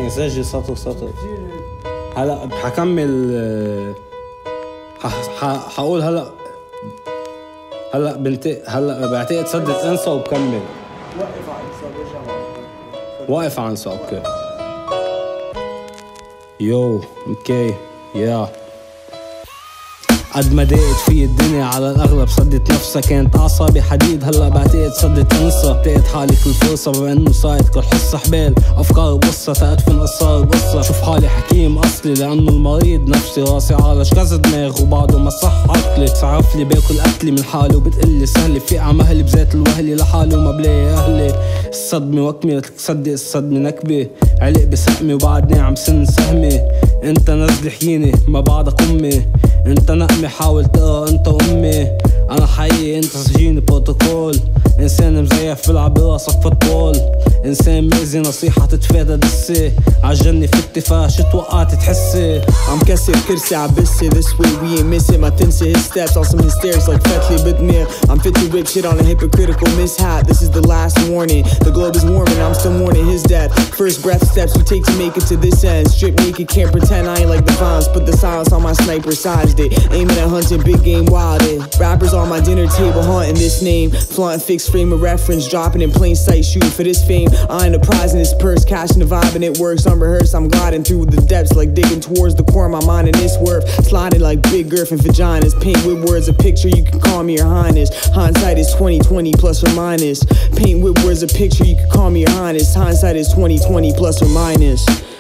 ثانية سجل سطر. هلا حكمل حقول هلا بعتقد سدت انسى وبكمل. وقف عن انسى اوكي. يو اوكي يا قد ما ضاقت في الدنيا على الاغلب صدت نفسها، كانت اعصابي حديد هلا بعتقد صدت انسى. لقيت حالي كل فرصه بما انه صارت كل حصه حبال افكار بقصه تأدفن اسرار بقصه. شوف حالي حكيم اصلي لانه المريض نفسي، راسي عالج كذا دماغ وبعده ما صح عقلي. صعف لي باكل اكلي من حالي وبتقلي سهلي، في عمهلي بذات الوهلي لحالي وما بلاقي اهلي. الصدمه وكمي تصدق الصدمه نكبه، علق بسقمي وبعدني عم سن سهمي. انت نزل حييني ما بعدك امي، انت نقمي حاول تقرا انت امي. انا حقيقي انت سجيني بروتوكول، انسان مزيف بلعب براسك فوتبول، انسان مأذي نصيحة تتفادى دسي، عالجنة في اتفاق شو توقعت تحسي. عم كسر كرسي عبسي this way we ain't missing. ما تنسى his steps on some hysterics like فتلي بدماغ. I'm fit to whip shit on a hypocritical mishap. This is the last warning, the globe is warming, I'm still mourning his death. First breath steps we take to make it to this end. Strip naked, can't pretend I ain't like the violence. Put the silence on my sniper, sized it, aiming at hunting, big game wilded. Rappers on my dinner table haunting this name, flaunting fixed frame of reference, dropping in plain sight, shooting for this fame. I ain't the prize in this purse, cashing the vibe and it works. Unrehearsed, I'm gliding through the depths like digging towards the core of my mind and its worth. Sliding like big girth and vaginas, paint with words a picture, you can call me your highness. Hindsight is 20/20 plus or minus. Paint with words a picture, you can call me your highness. Hindsight is 20/20 plus or minus.